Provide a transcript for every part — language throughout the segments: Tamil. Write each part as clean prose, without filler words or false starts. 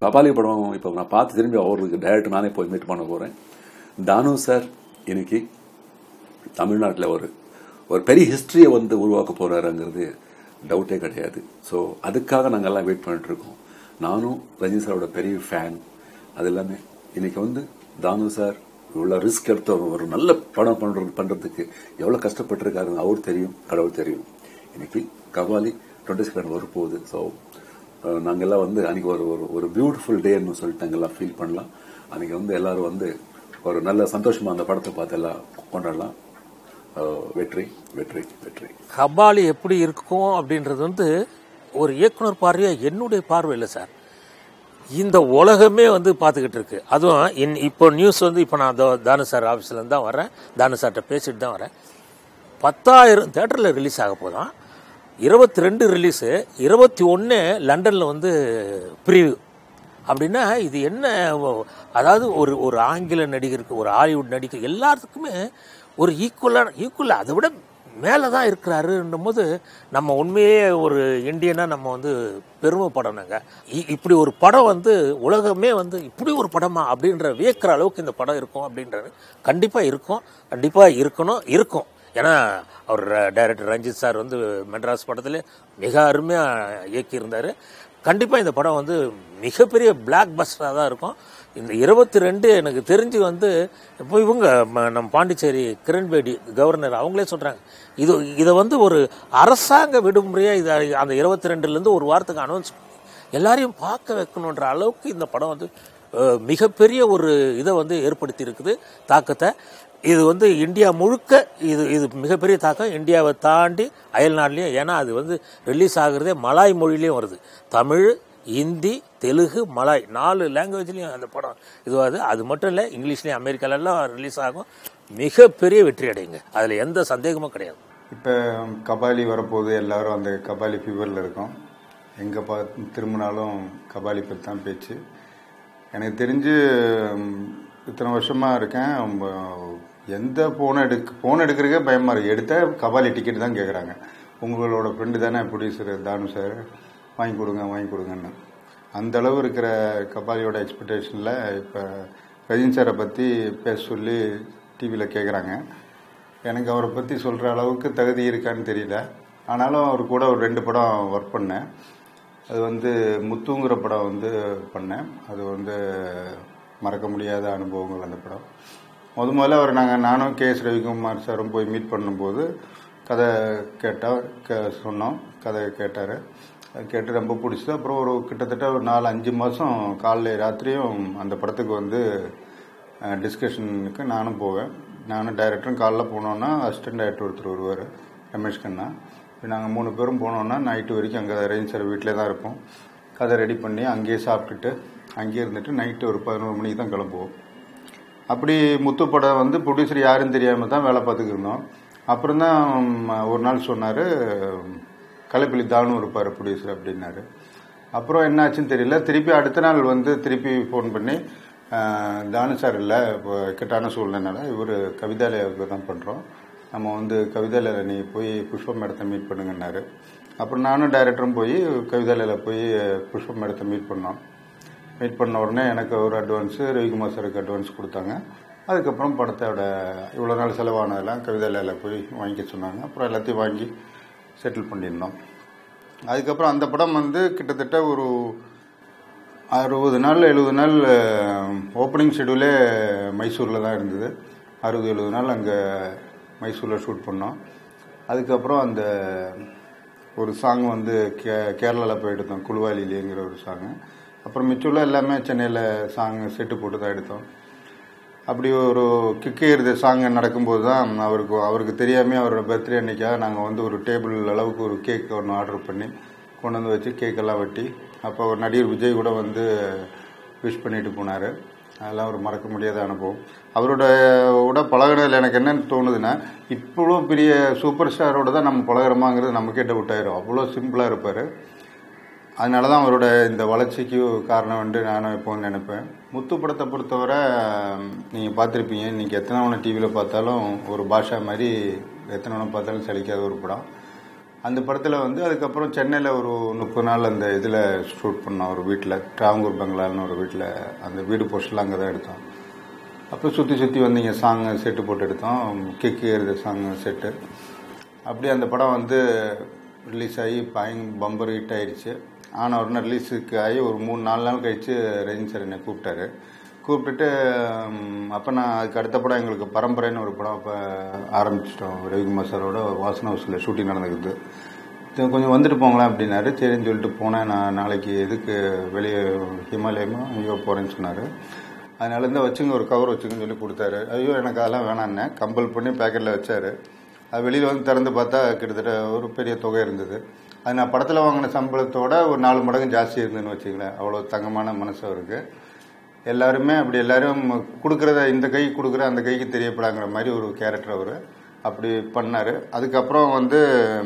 கபாலி படம் இப்போ நான் பார்த்து திரும்பி அவருக்கு டைரக்டர் நானே போய் மீட் பண்ண போகிறேன். தானு சார் இன்னைக்கு தமிழ்நாட்டில் ஒரு பெரிய ஹிஸ்ட்ரியை உருவாக்க போகிறாருங்கிறது டவுட்டே கிடையாது. ஸோ அதுக்காக நாங்கள் எல்லாம் வெயிட் பண்ணிட்டுருக்கோம். நானும் ரஜினி சாரோட பெரிய ஃபேன். அது எல்லாமே இன்னைக்கு தானு சார் இவ்வளோ ரிஸ்க் எடுத்து ஒரு நல்ல படம் பண்ணுறதுக்கு எவ்வளோ கஷ்டப்பட்டுருக்காருன்னு அவர் தெரியும், கடவுள் தெரியும். இன்னைக்கு கபாலி 22 வரப்போகுது. ஸோ நாங்கள்லாம் அன்றைக்கி ஒரு பியூட்டிஃபுல் டேன்னு சொல்லிட்டு நாங்கள்லாம் ஃபீல் பண்ணலாம். அன்றைக்கி எல்லாரும் ஒரு நல்ல சந்தோஷமாக அந்த படத்தை பார்த்து எல்லாம் கொண்டாடலாம். வெற்றி வெற்றி வெற்றி. கபாலி எப்படி இருக்கும் அப்படின்றது ஒரு இயக்குனர் பார்வையாக என்னுடைய பார்வை இல்லை சார். இந்த உலகமே பார்த்துக்கிட்டு இருக்கு. அதுவும் இப்போ நியூஸ் இப்போ நான் தானு சார் ஆஃபீஸ்லேருந்து தான் வரேன். தானு சார்கிட்ட பேசிட்டு தான் வரேன். 10,000 தேட்டரில் ரிலீஸ் ஆக போதான். 22 ரிலீஸு, 21 லண்டனில் ப்ரீவியூ. அப்படின்னா இது என்ன, அதாவது ஒரு ஆங்கில நடிகருக்கு, ஒரு ஹாலிவுட் நடிகர் எல்லாத்துக்குமே ஒரு ஈக்குவலாக அதை விட மேலே தான் இருக்கிறாருன்னும் போது நம்ம உண்மையே ஒரு இந்தியனாக நம்ம பெருமைப்படணுங்க. இப்படி ஒரு படம் உலகமே இப்படி ஒரு படமா அப்படின்ற வியக்கிற அளவுக்கு இந்த படம் இருக்கும் அப்படின்றது கண்டிப்பாக இருக்கும், கண்டிப்பாக இருக்கும். ஏன்னா அவர் டைரக்டர் ரஞ்சித் சார் மெட்ராஸ் படத்தில் மிக அருமையாக இயக்கியிருந்தார். கண்டிப்பாக இந்த படம் மிகப்பெரிய பிளாக் பஸ்டராக தான் இருக்கும். இந்த 22 எனக்கு தெரிஞ்சு இப்போ இவங்க நம்ம பாண்டிச்சேரி கிரண்பேடி கவர்னர் அவங்களே சொல்கிறாங்க, இதை ஒரு அரசாங்க விடுமுறையாக இதை அந்த 22லேருந்து ஒரு வாரத்துக்கு அனௌன்ஸ் எல்லாரையும் பார்க்க வைக்கணுன்ற அளவுக்கு இந்த படம் மிகப்பெரிய ஒரு இதை ஏற்படுத்தி இருக்குது, தாக்கத்தை. இது இந்தியா முழுக்க இது மிகப்பெரிய தாக்கம். இந்தியாவை தாண்டி அயல்நாட்டிலையும், ஏன்னா அது ரிலீஸ் ஆகுறதே மலாய் மொழியிலையும் வருது. தமிழ், ஹிந்தி, தெலுங்கு, மலாய் 4 லாங்குவேஜ்லையும் அந்த படம் இதுவாகுது. அது மட்டும் இல்லை, இங்கிலீஷ்லேயும் அமெரிக்காலெல்லாம் ரிலீஸ் ஆகும். மிகப்பெரிய வெற்றி அடையுங்க, அதில் எந்த சந்தேகமும் கிடையாது. இப்போ கபாலி வரப்போது, எல்லாரும் அந்த கபாலி ஃபீவரில் இருக்கோம். எங்கே திரும்பினாலும் கபாலி பற்றி தான் பேச்சு. எனக்கு தெரிஞ்சு இத்தனை வருஷமாக இருக்கேன், எந்த ஃபோன் எடுக்கிறதுக்கே பயமாக இருக்குது. எடுத்தால் கபாலி டிக்கெட் தான் கேட்குறாங்க. உங்களோட ஃப்ரெண்டு தானே ப்ரொடியூசர் தானு சார், வாங்கி கொடுங்கன்னு. அந்த அளவு இருக்கிற கபாலியோட எக்ஸ்பெக்டேஷனில் இப்போ ரஜினி சாரை பற்றி பேச சொல்லி டிவியில் கேட்குறாங்க. எனக்கு அவரை பற்றி சொல்கிற அளவுக்கு தகுதி இருக்கான்னு தெரியல. ஆனாலும் அவர் கூட ஒரு 2 படம் ஒர்க் பண்ணேன். அது முத்துங்கிற படம் பண்ணேன். அது மறக்க முடியாத அனுபவங்கள் அந்த படம். முதல்ல அவர் நானும் கேஎஸ் ரவிக்குமார் சாரும் போய் மீட் பண்ணும்போது கதை சொன்னோம். கதை கேட்டார். அது கேட்டு ரொம்ப பிடிச்சது. அப்புறம் கிட்டத்தட்ட ஒரு 4-5 மாதம் காலைல ராத்திரியும் அந்த படத்துக்கு டிஸ்கஷனுக்கு நானும் போவேன். நானும் டைரக்டரும் காலைல போனோன்னா அசிஸ்டன்ட் டைரக்டர் ஒருத்தர் வருவார், ரமேஷ் கண்ணா. இப்போ நாங்கள் 3 பேரும் போனோன்னா நைட்டு வரைக்கும் அங்கே ரஜினி சார் வீட்டிலே தான் இருப்போம். கதை ரெடி பண்ணி அங்கேயே சாப்பிட்டுட்டு அங்கேயே இருந்துட்டு நைட்டு ஒரு 11 மணிக்கு தான் கிளம்புவோம். அப்படி முத்து படம் ப்ரொடியூசர் யாருன்னு தெரியாமல் தான் வேலை பார்த்துக்கிட்டு இருந்தோம். அப்புறம் தான் ஒரு நாள் சொன்னார், கலைப்பள்ளி தானு இருப்பார் ப்ரொடியூசர் அப்படின்னாரு. அப்புறம் என்னாச்சுன்னு தெரியல. திருப்பி அடுத்த நாள் திருப்பி ஃபோன் பண்ணி, தானு சார் இல்லை, இப்போ இக்கட்டான சூழ்நிலைனால இவர் கவிதாலயாவுக்கு தான் பண்ணுறோம், நம்ம கவிதாலயில் நீ போய் புஷ்பம் மேடத்தை மீட் பண்ணுங்கன்னாரு. அப்புறம் நானும் டைரக்டரும் போய் கவிதாலயில் போய் புஷ்பம் மேடத்தை மீட் பண்ண உடனே எனக்கு ஒரு அட்வான்ஸு, ரவிக்குமார் சாருக்கு அட்வான்ஸ் கொடுத்தாங்க. அதுக்கப்புறம் படத்தோட இவ்வளோ நாள் செலவானதெல்லாம் கவிதாலயில் போய் வாங்கிக்க சொன்னாங்க. அப்புறம் எல்லாத்தையும் வாங்கி செட்டில் பண்ணியிருந்தோம். அதுக்கப்புறம் அந்த படம் கிட்டத்தட்ட ஒரு 60 நாள் 70 நாள் ஓப்பனிங் ஷெடியூலே மைசூரில் தான் இருந்தது. 60-70 நாள் அங்கே மைசூரில் ஷூட் பண்ணோம். அதுக்கப்புறம் அந்த ஒரு சாங் கேரளாவில் போய் எடுத்தோம், குழுவாலிலேங்கிற ஒரு சாங்கு. அப்புறம் மிச்சூரில் எல்லாமே சென்னையில் சாங் செட்டு போட்டு தான் எடுத்தோம். அப்படி ஒரு கிக்கு ஏறுத சாங் நடக்கும்போது தான் அவருக்கு தெரியாமல் அவரோட பர்த்டே அன்னைக்காக நாங்கள் ஒரு டேபிள் அளவுக்கு ஒரு கேக் ஒன்று ஆர்டர் பண்ணி கொண்டு வச்சு கேக்கெல்லாம் வெட்டி, அப்போ ஒரு நடிகர் விஜய் கூட விஷ் பண்ணிட்டு போனார். அதெல்லாம் ஒரு மறக்க முடியாத அனுபவம். அவரோட பழகினதில் எனக்கு என்னன்னு தோணுதுன்னா, இவ்வளோ பெரிய சூப்பர் ஸ்டாரோட தான் நம்ம பழகிறோமாங்கிறது நமக்கே டவுட் ஆயிரும். அவ்வளோ சிம்பிளாக இருப்பார். அதனால தான் அவரோட இந்த வளர்ச்சிக்கு காரணம் நானும் இப்போ நினைப்பேன். முத்து படத்தை பொறுத்தவரை நீங்கள் பார்த்துருப்பீங்க, இன்றைக்கி எத்தனை டிவியில் பார்த்தாலும் ஒரு பாஷா மாதிரி எத்தனை பார்த்தாலும் சலிக்காத ஒரு படம். அந்த படத்தில் வந்து அதுக்கப்புறம் சென்னையில் ஒரு 30 நாள் அந்த இதில் ஷூட் பண்ணோம். ஒரு வீட்டில் ட்ராங்கூர் பங்களான்னு ஒரு வீட்டில் அந்த வீடு போஸ்டெலாம் அங்கே தான் எடுத்தோம். அப்புறம் சுற்றி வந்தீங்க சாங்கு செட்டு போட்டு எடுத்தோம். கிக்கு ஏறுத சாங்கு செட்டு. அப்படி அந்த படம் வந்து ரிலீஸ் ஆகி பம்பர் ஹிட் ஆயிடுச்சு. ஆனால் உடனே ரிலீஸுக்கு ஆகி ஒரு 3-4 நாள் கழித்து ரஜினி சார் என்னை கூப்பிட்டுட்டு அப்போ நான் அதுக்கு அடுத்த படம் எங்களுக்கு பரம்பரைன்னு ஒரு படம் அப்போ ஆரம்பிச்சிட்டோம். ரவிக்குமார் சாரோட வாசன் ஹவுஸில் ஷூட்டிங் நடந்துக்குது. கொஞ்சம் வந்துட்டு போங்களேன் அப்படின்னாரு. சரின்னு சொல்லிட்டு போனேன். நான் நாளைக்கு எதுக்கு வெளியே ஹிமாலயமா ஐயோ போகிறேன்னு சொன்னார். அதனால இருந்தால் வச்சுங்க ஒரு கவர் வச்சுங்கன்னு சொல்லி கொடுத்தாரு. ஐயோ எனக்கு அதெல்லாம் வேணான்னே கம்பல் பண்ணி பேக்கெட்டில் வச்சார். அது வெளியில் வந்து திறந்து பார்த்தா கிட்டத்தட்ட ஒரு பெரிய தொகை இருந்தது. அது நான் படத்தில் வாங்கின சம்பளத்தோட ஒரு 4 மடங்கு ஜாஸ்தி இருந்ததுன்னு வச்சுங்களேன். அவ்வளோ தங்கமான மனசு அவருக்கு. எல்லாருமே அப்படி எல்லாரும் கொடுக்குறத இந்த கைக்கு கொடுக்குற அந்த கைக்கு தெரியப்படாங்கிற மாதிரி ஒரு கேரக்டர் அவர் அப்படி பண்ணார். அதுக்கப்புறம் வந்து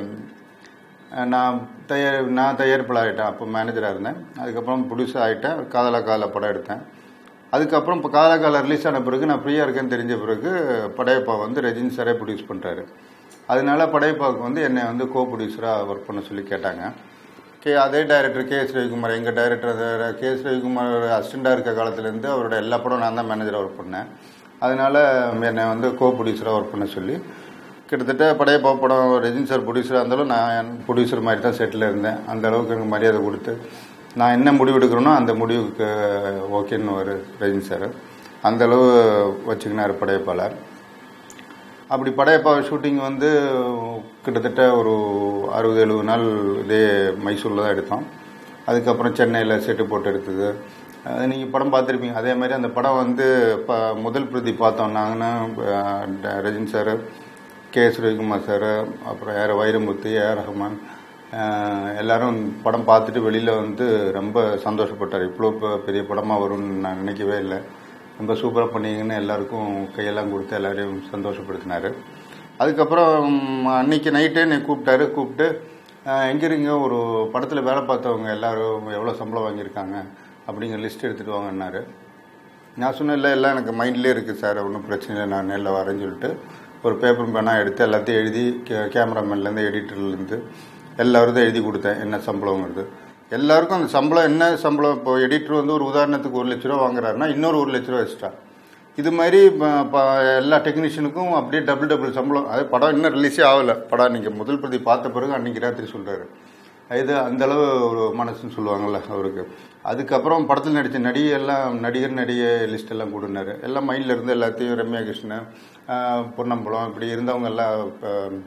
நான் தயாரிப்பாளர் ஆகிட்டேன். அப்போ மேனேஜராக இருந்தேன். அதுக்கப்புறம் ப்ரொடியூசர் ஆகிட்டேன். காதலா படம் எடுத்தேன். அதுக்கப்புறம் இப்போ காதலா ரிலீஸ் ஆன பிறகு நான் ஃப்ரீயாக இருக்கேன்னு தெரிஞ்ச பிறகு படையப்பா வந்து ரஜினி சாரே ப்ரொடியூஸ் பண்ணுறாரு. அதனால படையப்பாவுக்கு வந்து என்னை வந்து கோ ப்ரொடியூசராக ஒர்க் பண்ண சொல்லி கேட்டாங்க. அதே டைரக்டர் KS ரவிக்குமார், எங்கள் டைரக்டர் KS ரவிக்குமார் அசிஸ்டண்டாக இருக்க காலத்துலேருந்து அவரோட எல்லா படம் நான் தான் மேனேஜராக ஒர்க் பண்ணேன். அதனால் என்னை வந்து கோ ப்ரொடியூசராக ஒர்க் பண்ண சொல்லி கிட்டத்தட்ட படையப்பா படம் ரஜினி சார் ப்ரொடியூசராக இருந்தாலும் நான் ப்ரொடியூசர் மாதிரி தான் செட்டில் இருந்தேன். அந்த அளவுக்கு எனக்கு மரியாதை கொடுத்து நான் என்ன முடிவு எடுக்கிறேனோ அந்த முடிவுக்கு ஓகேன்னு ரஜினி சார் அந்தளவு வச்சுக்கினார் படையப்பாளர். அப்படி படையப்பா ஷூட்டிங் வந்து கிட்டத்தட்ட ஒரு 60-70 நாள் இதே மைசூரில் தான் எடுத்தோம். அதுக்கப்புறம் சென்னையில் செட்டு போட்டு எடுத்தது. அது நீங்கள் படம் பார்த்துருப்பீங்க. அதே மாதிரி அந்த படம் வந்து முதல் பிரதி பார்த்தோம் நாங்கன்னா Rajini sir, KS Ravikumar sir, அப்புறம் வைரமுத்து, ரஹ்மான் எல்லாரும் படம் பார்த்துட்டு வெளியில் வந்து ரொம்ப சந்தோஷப்பட்டார். இவ்வளோ பெரிய படமாக வரும்னு நான் நினைக்கவே இல்லை, ரொம்ப சூப்பராக பண்ணிங்கன்னு எல்லாருக்கும் கையெல்லாம் கொடுத்து எல்லாரையும் சந்தோஷப்படுத்தினார். அதுக்கப்புறம் அன்றைக்கி நைட்டே என்னை கூப்பிட்டு எங்கே இருக்கீங்க, ஒரு படத்தில் வேலை பார்த்தவங்க எல்லோரும் எவ்வளோ சம்பளம் வாங்கியிருக்காங்க அப்படிங்கிற லிஸ்ட் எடுத்துகிட்டு வாங்கினார். நான் சொன்னேன் இல்லை எல்லாம் எனக்கு மைண்ட்லேயே இருக்குது சார், ஒன்றும் பிரச்சனை இல்லை, நான் நேரில் வரேன்னு சொல்லிட்டு ஒரு பேப்பர் பேனாக எடுத்து எல்லாத்தையும் எழுதி கேமராமேன்லேருந்து எடிட்டர்லேருந்து எல்லாரும் எழுதி கொடுத்தேன் என்ன சம்பளங்கிறது. எல்லாருக்கும் அந்த சம்பளம் என்ன சம்பளம். இப்போ எடிட்டர் வந்து ஒரு உதாரணத்துக்கு 1 லட்ச ரூபா வாங்குறாருன்னா இன்னொரு 1 லட்ச ரூபா எக்ஸ்ட்ரா. இது மாதிரி எல்லா டெக்னீஷியனுக்கும் அப்படியே டபுள் சம்பளம். அது படம் இன்னும் ரிலீஸே ஆகலை. படம் நீங்கள் முதல் பிரதி பார்த்த பிறகு அன்றைக்கி ராத்திரி சொல்கிறாரு. இது அந்தளவு ஒரு மனசுன்னு சொல்லுவாங்கள்ல அவருக்கு. அதுக்கப்புறம் படத்தில் நடித்த நடிகை லிஸ்ட் எல்லாம் கொடுனாரு. எல்லாம் மைண்டில் இருந்து எல்லாத்தையும் ரம்யா கிருஷ்ணன், பொன்னம்பலம் இப்படி இருந்தவங்க எல்லாம்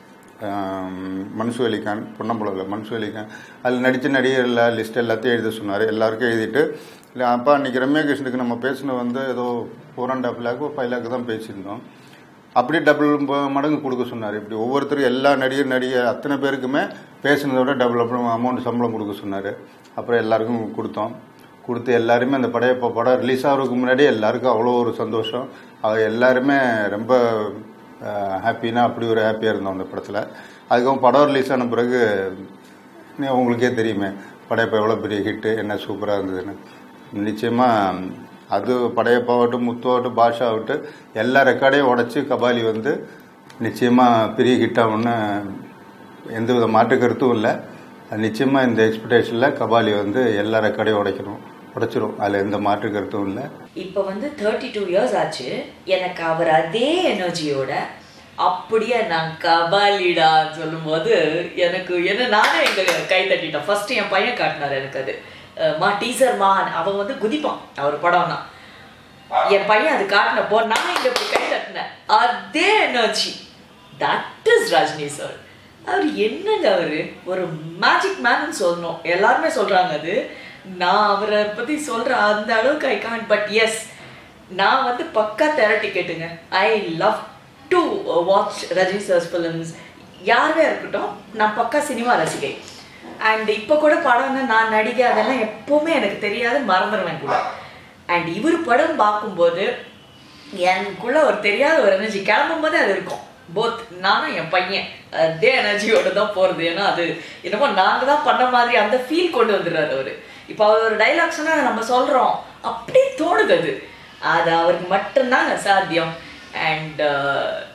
மன்சூர் அலிகான், பொன்னம்பலம் இல்லை மன்சூர் அலிகான், அதில் நடித்த நடிகர் லிஸ்ட் எல்லாத்தையும் எழுத சொன்னார். எல்லாருக்கும் எழுதிட்டு இல்லை அப்பா அன்றைக்கி ரம்யா கிருஷ்ணனுக்கு நம்ம பேசின வந்து ஏதோ 4.5 lakh 5 lakh தான் பேசியிருந்தோம். அப்படியே டபுள் மடங்கு கொடுக்க சொன்னார். இப்படி ஒவ்வொருத்தரும் எல்லா நடிகர் அத்தனை பேருக்குமே பேசுனதோட டபுள் அமௌண்ட் சம்பளம் கொடுக்க சொன்னார். அப்புறம் எல்லாருக்கும் கொடுத்து எல்லாருமே அந்த படம் ரிலீஸ் ஆகிறதுக்கு முன்னாடி எல்லாருக்கும் அவ்வளோ ஒரு சந்தோஷம். எல்லாருமே ரொம்ப ஹாப்பினா அப்படி ஒரு ஹாப்பியாக இருந்தோம் அந்த படத்தில். அதுக்கப்புறம் படம் ரிலீஸ் ஆன பிறகு உங்களுக்கே தெரியுமே படையப்பா எவ்வளோ பெரிய ஹிட்டு, என்ன சூப்பராக இருந்ததுன்னு. நிச்சயமாக அது படையப்பாவட்டும், முத்துவாகட்டும், பாஷாவட்டும் எல்லா ரெக்கார்டையும் உடச்சி கபாலி வந்து நிச்சயமாக பெரிய ஹிட்டாகும்னு எந்தவித மாற்று கருத்தும் இல்லை. நிச்சயமாக இந்த எக்ஸ்பெக்டேஷனில் கபாலி வந்து எல்லா ரெக்கார்டையும் உடைச்சிரும். அதில் எந்த மாற்று கருத்தும் இல்லை. இப்போ வந்து 32 years ஆச்சு. எனக்கு அவர் அதே எனர்ஜியோட அப்படியே நான் கபாலிடா சொல்லும்போது எனக்கு என்ன நானே எங்க கை தட்டிட்டேன். ஃபர்ஸ்ட் என் பையன் காட்டினார் எனக்கு அது டீசர் அவன் வந்து குதிப்பான் அவர் படம்னா. என் பையன் அது காட்டினப்போ நான் இங்க இப்படி கை தட்டினேன். அதே energy. That is Rajini sir. அவர் என்னங்க அவரு ஒரு மேஜிக் மேன்னு சொல்லணும். எல்லாருமே சொல்றாங்க அது. நான் அவரை பத்தி சொல்றேன் அந்த அளவுக்கு ஐ கான்ட். பட் எஸ், நான் வந்து பக்கா தெரட்டி கேட்டுங்க. I love to watch Rajini sir's films. யாருமே இருக்கட்டும், நான் பக்கா சினிமா ரசிகை. அண்ட் இப்போ கூட படம்னா நான் நடிகை அதெல்லாம் எப்பவுமே எனக்கு தெரியாது, மறந்துடுவேன் கூட. அண்ட் இவர் படம் பார்க்கும்போது எனக்குள்ள ஒரு தெரியாத ஒரு எனர்ஜி கிளம்பும் போதே அது இருக்கும். போத் நானும் என் பையன் அதே எனர்ஜியோட தான் போகிறது. ஏன்னா அது என்னமோ நாங்கள் தான் பண்ண மாதிரி அந்த ஃபீல் கொண்டு வந்துடுறாரு அவர். இப்போ அவர் ஒரு டைலாக் சொன்னால் நம்ம சொல்கிறோம் அப்படியே தோணுது. அது அவருக்கு மட்டும்தாங்க சாத்தியம். அண்ட்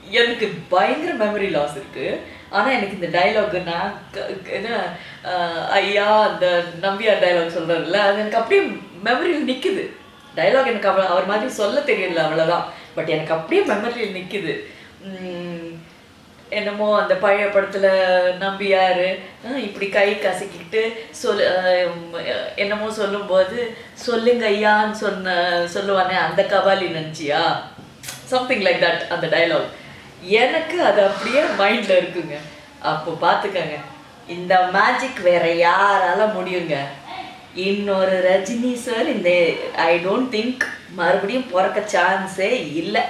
எனக்கு பயங்கர மெமரி லாஸ் இருக்கு. ஆனா எனக்கு இந்த டைலாக் நான் என்ன ஐயா அந்த நம்பியார் டைலாக் சொல்றாருல்ல, அது எனக்கு அப்படியே மெமரியில் நிக்குது. டைலாக் எனக்கு அவர் மாதிரி சொல்ல தெரியல அவ்வளவுதான், பட் எனக்கு அப்படியே மெமரியில் நிக்குது. என்னமோ அந்த பழைய படத்துல நம்பியாரு இப்படி கை கசக்கிட்டு என்னமோ சொல்லும்போது சொல்லுங்க ஐயான்னு சொல்லுவானே, அந்த கபாலி நினைச்சியா, சம்திங் லைக் தட் அந்த டைலாக். எனக்கு அது அப்படியே மைண்ட்ல இருக்குங்க. அப்போ பார்த்துக்கங்க, இந்த மேஜிக் வேற யாரால முடியுங்க? இன்னொரு ரஜினி சார் இந்த ஐ டோன்ட் திங்க் மறுபடியும் பிறக்க சான்ஸே இல்லை.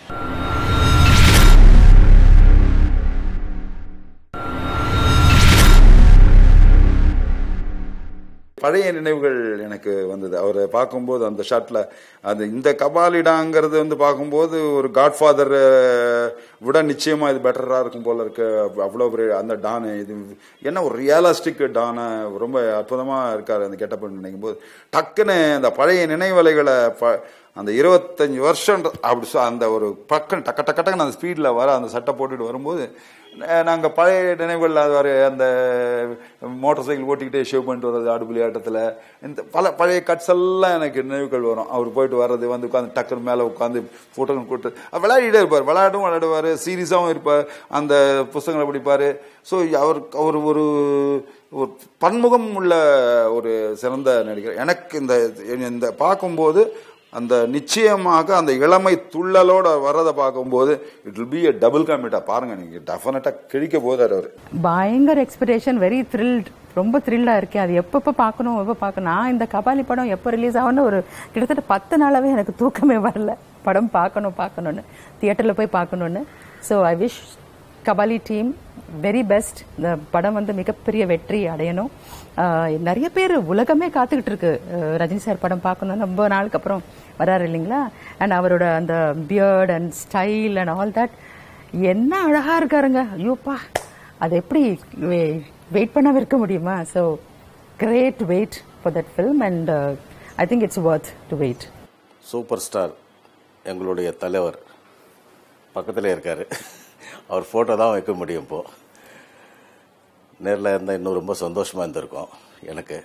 பழைய நினைவுகள் எனக்கு வந்தது அவரை பார்க்கும்போது. அந்த ஷாட்ல அது இந்த கபாலிடாங்கிறது வந்து பார்க்கும்போது ஒரு காட்ஃபாதர் விட நிச்சயமா இது பெட்டரா இருக்கும் போல இருக்கு. அவ்வளோ பெரிய அந்த டானு இது என்ன ஒரு ரியலிஸ்டிக் டானை ரொம்ப அற்புதமா இருக்காரு அந்த கெட்டப் நினைக்கும் போது. டக்குன்னு அந்த பழைய நினைவலைகளை அந்த 25 வருஷம் அப்படி அந்த ஒரு பக்கம் டக்க டக்கன்னு அந்த ஸ்பீடில் வர அந்த சட்டை போட்டுட்டு வரும்போது நாங்கள் பழைய நினைவுகள் அது வர அந்த மோட்டார் சைக்கிள் ஓட்டிக்கிட்டே ஷேவ் பண்ணிட்டு வர்றது ஆடுபுலி ஆட்டத்தில் இந்த பழைய கட்ஸ் எல்லாம் எனக்கு நினைவுகள் வரும். அவர் போயிட்டு வர்றது வந்து உட்காந்து டக்குன்னு மேலே உட்காந்து ஃபோட்டோ கூட்டு விளையாடிட்டே இருப்பார். விளையாடுவார், சீரியஸாகவும் இருப்பார், அந்த புத்தகங்களை படிப்பார். ஸோ அவர் ஒரு பன்முகம் உள்ள ஒரு சிறந்த நடிகர். எனக்கு இந்த பார்க்கும்போது அந்த நிச்சயமாக அந்த இளமை துள்ளலோட வரதை பார்க்கும்போது it will be a double காமெடியா. பாருங்க, நீங்க டெஃபினட்டா கிழிக்க போதாரு அவர். பயங்கர எக்ஸ்பெக்டேஷன், வெரி த்ரில்ட், ரொம்ப த்ரில்லா இருக்கேன். அது எப்பப்போ பார்க்கணும். நான் இந்த கபாலி படம் எப்போ ரிலீஸ் ஆகும்னு ஒரு கிட்டத்தட்ட 10 நாளாவே எனக்கு தூக்கமே வரல. படம் பார்க்கணும்னு தியேட்டர்ல போய் பார்க்கணும்னு. So I wish Kabali team very best. இந்த படம் வந்து மிகப்பெரிய வெற்றி அடையணும். நிறைய பேர் உலகமே காத்துக்கிட்டு இருக்கு ரஜினி சார் படம் பார்க்கணும்னு. ரொம்ப நாளுக்கு அப்புறம் வராரு இல்லைங்களா? அண்ட் அவரோட அந்த beard and style and all that என்ன அழகா இருக்காருங்க. ஐயோப்பா, அது எப்படி வெயிட் பண்ணாம இருக்க முடியுமா? So great wait for that film and I think it's worth to wait. Super star எங்களுடைய தலைவர் பக்கத்தில் இருக்காரு. அவர் ஃபோட்டோ தான் வைக்க முடியும். இப்போது நேரில் இருந்தால் இன்னும் ரொம்ப சந்தோஷமாக இருந்திருக்கும் எனக்கு.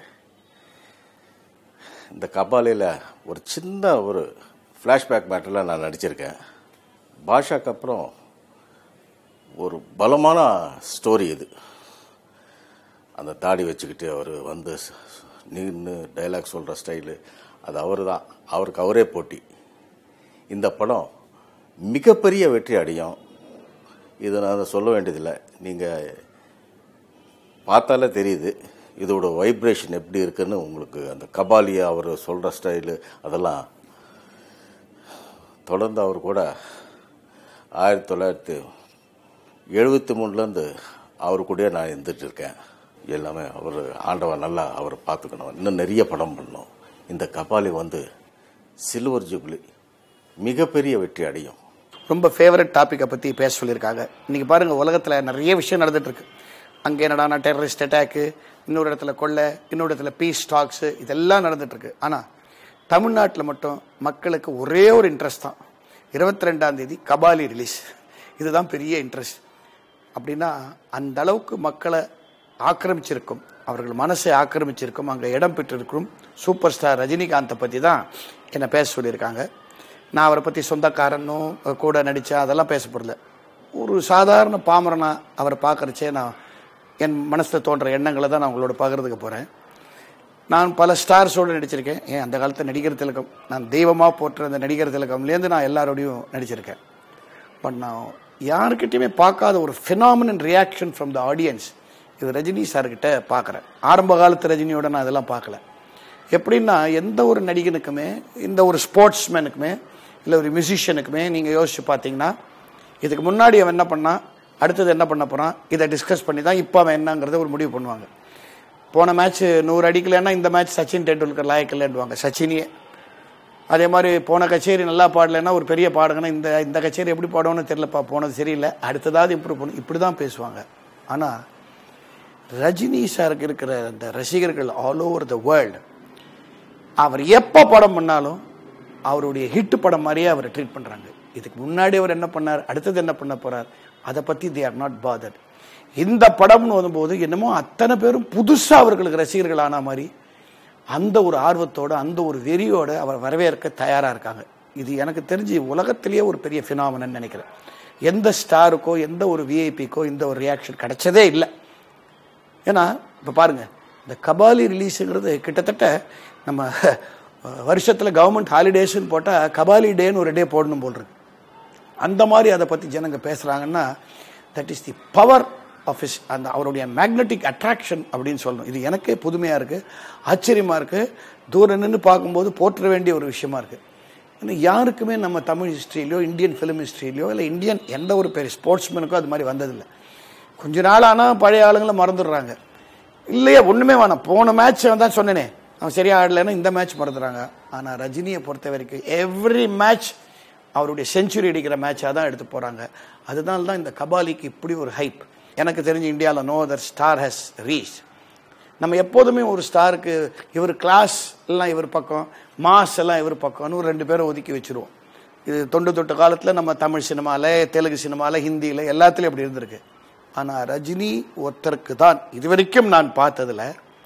இந்த கபாலியில் ஒரு சின்ன ஒரு ஃப்ளாஷ்பேக் மேட்டரில் நான் நடிச்சிருக்கேன். பாஷாக்கு அப்புறம் ஒரு பலமான ஸ்டோரி இது. அந்த தாடி வச்சுக்கிட்டு அவர் வந்து நின்று டைலாக் சொல்கிற ஸ்டைலு அது அவர் தான், அவருக்கு அவரே போட்டி. இந்த படம் மிகப்பெரிய வெற்றி அடையும். இதை நான் சொல்ல வேண்டியதில்லை, நீங்கள் பார்த்தாலே தெரியுது இதோட வைப்ரேஷன் எப்படி இருக்குன்னு உங்களுக்கு. அந்த கபாலியை அவர் சொல்கிற ஸ்டைலு அதெல்லாம் தொடர்ந்து அவர் கூட 1973 அவர் கூட நான் இருந்துட்டு இருக்கேன். எல்லாமே அவர் ஆண்டவன் நல்லா அவர் பார்த்துக்கணும். இன்னும் நிறைய படம் பண்ணணும். இந்த கபாலி வந்து சில்வர் ஜூப்ளி மிகப்பெரிய வெற்றி அடையும். ரொம்ப ஃபேவரட் டாப்பிக்கை பற்றி பேச சொல்லியிருக்காங்க. இன்றைக்கி பாருங்கள், உலகத்தில் நிறைய விஷயம் நடந்துகிட்ருக்கு. அங்கே என்னடானா டெரரிஸ்ட் அட்டாக்கு, இன்னொரு இடத்துல கொள்ளை, இன்னொரு இடத்துல பீஸ் டாக்ஸு, இதெல்லாம் நடந்துகிட்ருக்கு. ஆனால் தமிழ்நாட்டில் மட்டும் மக்களுக்கு ஒரே ஒரு இன்ட்ரெஸ்ட் தான், 22ஆம் தேதி கபாலி ரிலீஸ். இதுதான் பெரிய இன்ட்ரெஸ்ட். அப்படின்னா அந்த அளவுக்கு மக்களை ஆக்கிரமிச்சிருக்கும், அவர்கள் மனசை ஆக்கிரமிச்சிருக்கும், அங்கே இடம் பெற்றிருக்கும் சூப்பர் ஸ்டார் ரஜினிகாந்தை பற்றி தான் என்னை பேச சொல்லியிருக்காங்க. நான் அவரை பற்றி சொந்தக்காரனும் கூட நடித்தேன் அதெல்லாம் பேசப்படல. ஒரு சாதாரண பாமரனா அவரை பார்க்குறச்சே நான் என் மனசில் தோன்ற எண்ணங்களை தான் நான் உங்களோட பகிர்ந்துக்க போகிறேன். நான் பல ஸ்டார்ஸோடு நடிச்சிருக்கேன். அந்த காலத்தில் நடிகர் திலகம், நான் தெய்வமாக போற்ற அந்த நடிகர் திலகம்லேருந்து நான் எல்லாரோடையும் நடிச்சிருக்கேன். பட் நான் யாருக்கிட்டையுமே பார்க்காத ஒரு phenomenal reaction from the audience இது ரஜினி சார்கிட்ட பார்க்குறேன். ஆரம்ப காலத்து ரஜினியோட நான் இதெல்லாம் பார்க்கல. எப்படின்னா எந்த ஒரு நடிகனுக்குமே, இந்த ஒரு ஸ்போர்ட்ஸ்மேனுக்குமே, இல்லை ஒரு மியூசிஷியனுக்குமே நீங்கள் யோசிச்சு பார்த்தீங்கன்னா இதுக்கு முன்னாடி அவன் என்ன பண்ணான், அடுத்தது என்ன பண்ண போகிறான், இதை டிஸ்கஸ் பண்ணி தான் இப்போ அவன் என்னங்கிறத ஒரு முடிவு பண்ணுவாங்க. போன மேட்ச் 100 அடிக்கலைன்னா இந்த மேட்ச் சச்சின் டெண்டுல்கர் லாயக்கில்லைன்னுவாங்க, சச்சினியே. அதே மாதிரி போன கச்சேரி நல்லா பாடலைன்னா ஒரு பெரிய பாடுங்கன்னா இந்த கச்சேரி எப்படி பாடணும்னு தெரியலப்பா, போனது சரியில்லை, அடுத்ததாவது இம்ப்ரூவ் பண்ணும், இப்படி தான் பேசுவாங்க. ஆனால் ரஜினி சாருக்கு இருக்கிற அந்த ரசிகர்கள் ஆல் ஓவர் த வேர்ல்டு, அவர் எப்போ படம் பண்ணாலும் அவருடைய ஹிட் படம் மாதிரியே அவரை ட்ரீட் பண்ணுறாங்க. இதுக்கு முன்னாடி அவர் என்ன பண்ணார், அடுத்தது என்ன பண்ண போறார், அதை பத்தி they are not bothered. இந்த படம்னு வரும்போது என்னமோ அத்தனை பேரும் புதுசா அவர்களுக்கு ரசிகர்கள் ஆன மாதிரி அந்த ஒரு ஆர்வத்தோட அந்த ஒரு வெறியோட அவர் வரவேற்க தயாரா இருக்காங்க. இது எனக்கு தெரிஞ்சு உலகத்திலேயே ஒரு பெரிய ஃபினாமினன் நினைக்கிறேன். எந்த ஸ்டாருக்கோ எந்த ஒரு விஐபிக்கோ இந்த ஒரு ரியாக்ஷன் கிடைச்சதே இல்லை. ஏன்னா இப்போ பாருங்க, இந்த கபாலி ரிலீஸுங்கிறது கிட்டத்தட்ட நம்ம வருஷத்தில் கவர்மெண்ட் ஹாலிடேஸ்ன்னு போட்டால் கபாலி டேன்னு ஒரு டே போடணும் போல் இருக்கு. அந்த மாதிரி அதை பற்றி ஜனங்க பேசுகிறாங்கன்னா that is the power of his, அந்த அவருடைய மேக்னெட்டிக் அட்ராக்ஷன் அப்படின்னு சொல்லணும். இது எனக்கே புதுமையாக இருக்குது, ஆச்சரியமாக இருக்குது, தூரம் நின்று பார்க்கும்போது போற்ற வேண்டிய ஒரு விஷயமா இருக்குது. ஏன்னா யாருக்குமே நம்ம தமிழ் ஹிஸ்ட்ரியிலையோ இந்தியன் ஃபிலிம் ஹிஸ்ட்ரியிலையோ இல்லை இந்தியன் எந்த ஒரு பெரிய ஸ்போர்ட்ஸ்மேனுக்கோ அது மாதிரி வந்ததில்லை. கொஞ்ச நாள் ஆனால் பழைய ஆளுங்களை மறந்துடுறாங்க. இல்லையா ஒன்றுமே வேணாம், போன மேட்ச் தான் சொன்னேனே அவன் சரியா ஆடலைன்னா இந்த மேட்ச் மறந்துடுறாங்க. ஆனால் ரஜினியை பொறுத்த வரைக்கும் எவ்ரி மேட்ச் அவருடைய செஞ்சுரி அடிக்கிற மேட்சாக தான் எடுத்து போகிறாங்க. அதனால தான் இந்த கபாலிக்கு இப்படி ஒரு ஹைப். எனக்கு தெரிஞ்ச இந்தியாவில் no other star has reach. நம்ம எப்போதுமே ஒரு ஸ்டாருக்கு இவர் கிளாஸ் எல்லாம் இவர் பக்கம், மாஸ் எல்லாம் இவர் பக்கம்னு ஒரு 2 பேரை ஒதுக்கி வச்சுருவோம். இது தொட்டு காலத்தில் நம்ம தமிழ் சினிமாவில், தெலுங்கு சினிமாவில், ஹிந்தியில் எல்லாத்துலேயும் அப்படி இருந்திருக்கு. ஆனால் ரஜினி ஒருத்தருக்கு தான் இது வரைக்கும் நான் பார்த்ததில்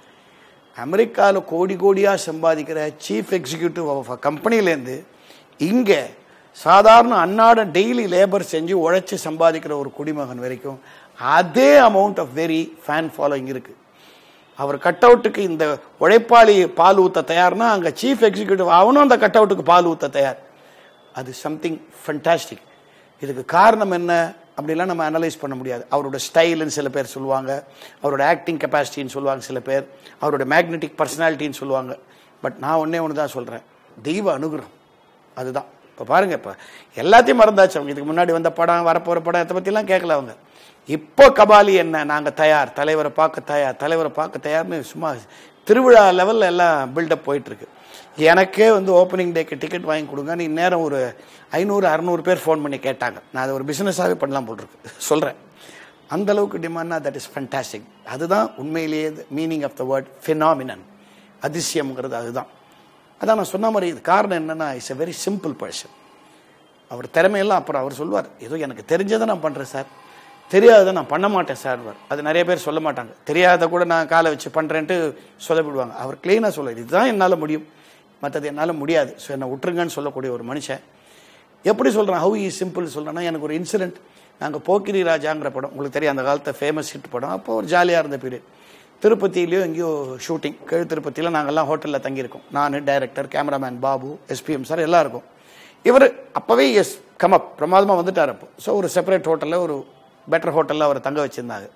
அமெரிக்காவில் கோடி கோடியாக சம்பாதிக்கிற சீஃப் எக்ஸிக்யூட்டிவ் ஆஃப் அ கம்பெனிலேருந்து இங்கே சாதாரண அன்னாட டெய்லி லேபர் செஞ்சு உழைச்சி சம்பாதிக்கிற ஒரு குடிமகன் வரைக்கும் அதே amount of very fan following இருக்குது. அவர் கட் அவுட்டுக்கு இந்த உழைப்பாளி பால் ஊற்ற தயார்னா அங்கே சீஃப் எக்ஸிக்யூட்டிவ் அவனும் அந்த கட் அவுட்டுக்கு பால் ஊற்ற தயார். அது சம்திங் ஃபண்டாஸ்டிக். இதுக்கு காரணம் என்ன அப்படிலாம் நம்ம அனலைஸ் பண்ண முடியாது. அவரோட ஸ்டைலுன்னு சில பேர் சொல்லுவாங்க, அவரோட ஆக்டிங் கெப்பாசிட்டின்னு சொல்லுவாங்க சில பேர், அவரோட மேக்னெட்டிக் பர்சனாலிட்டின்னு சொல்லுவாங்க. பட் நான் ஒன்று தான் சொல்கிறேன், தெய்வ அனுகிரகம். அதுதான். இப்போ பாருங்கள், இப்போ எல்லாத்தையும் மறந்தாச்சு. அவங்க இதுக்கு முன்னாடி வந்த படம், வரப்போகிற படம், இதை பற்றிலாம் கேட்கல அவங்க. இப்போ கபாலி என்ன, நாங்கள் தயார், தலைவரை பார்க்க தயார், தலைவரை பார்க்க தயார்னு சும்மா திருவிழா லெவலில் எல்லாம் பில்டப் போயிட்டுருக்கு. எனக்கே ஓப்பனிங் டேக்கு டிக்கெட் வாங்கி கொடுங்கன்னு இந்நேரம் ஒரு 500-600 பேர் ஃபோன் பண்ணி கேட்டாங்க. நான் அதை ஒரு பிஸ்னஸாகவே பண்ணலாம் போட்டிருக்கு சொல்கிறேன். அந்தளவுக்கு டிமாண்ட்னா தட் இஸ் ஃபண்டாஸ்டிக். அதுதான் உண்மையிலேயே meaning of the word phenomenon. அதிசயம்ங்கிறது அதுதான். அதான் நான் சொன்ன மாதிரி இது காரணம் என்னன்னா, it's a very simple person. அவர் திறமையெல்லாம் அப்புறம் அவர் சொல்வார், ஏதோ எனக்கு தெரிஞ்சதை நான் பண்ணுறேன் சார், தெரியாததை நான் பண்ண மாட்டேன் சார். அது நிறைய பேர் சொல்ல மாட்டாங்க. தெரியாத கூட நான் காலை வச்சு பண்ணுறேன்ட்டு சொதப்பிடுவாங்க. அவர் கிளீனாக சொல்லுவார், இதுதான் என்னால் முடியும், மற்றது என்னால் முடியாது, ஸோ என்னை விட்டுருங்கன்னு சொல்லக்கூடிய ஒரு மனுஷன். எப்படி சொல்கிறேன், ஹவு இஸ் சிம்பிள் சொல்கிறேன்னா, எனக்கு ஒரு இன்சிடென்ட். நாங்கள் போக்கிரி ராஜாங்கிற படம் உங்களுக்கு தெரியும், அந்த காலத்தை ஃபேமஸ் ஹிட் படம். அப்போ ஒரு ஜாலியாக இருந்த பீரியட். திருப்பதியிலையோ எங்கேயோ ஷூட்டிங், கீழ் திருப்பதியில் நாங்கள்லாம் ஹோட்டலில் தங்கியிருக்கோம். நான், director, cameraman Babu, SPM sir எல்லாம் இருக்கும். இவர் அப்போவே கமப் பிரமாதமாக வந்துட்டார். அப்போ ஸோ ஒரு செப்பரேட் ஹோட்டலில், ஒரு பெட்டர் ஹோட்டலில் அவரை தங்க வச்சுருந்தாங்க.